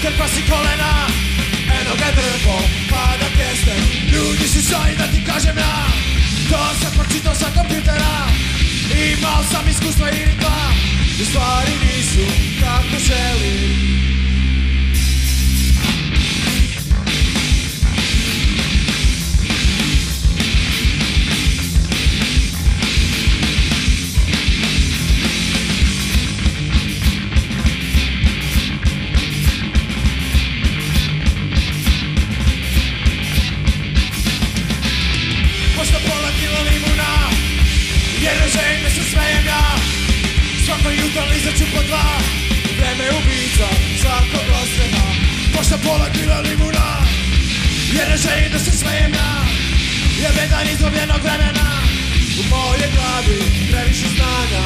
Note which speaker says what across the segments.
Speaker 1: gušter pasi kolena. Eno ga drvo, pada kesten. Ljudi su šali da ti kažem ja. To sam pročitao sa kompjutera. Imao sam iskustva i ritma. I stvari nisu kako želim. Jer ne želim da se smejem ja. Svako jutro lizaću po dva. Vreme je ubica svakog osrema. Pošta pola kila limuna. Jer ne želim da se smejem ja. Jer vredan izgubljenog vremena. U mojoj glavi previše znanja.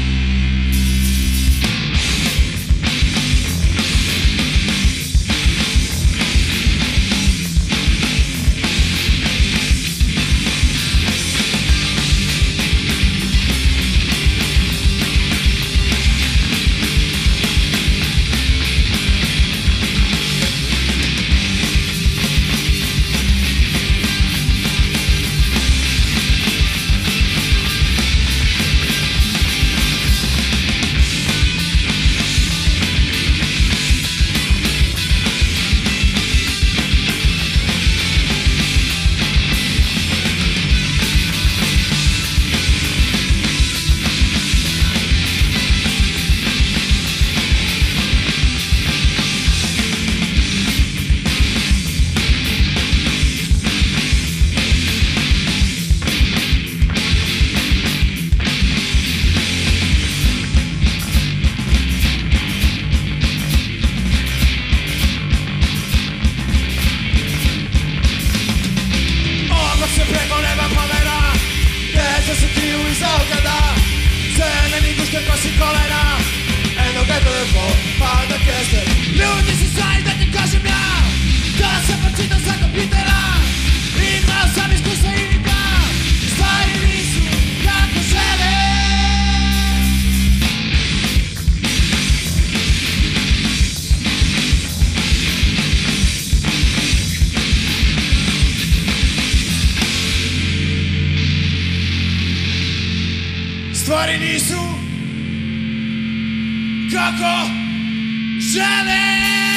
Speaker 1: Stvari nisu kako želim.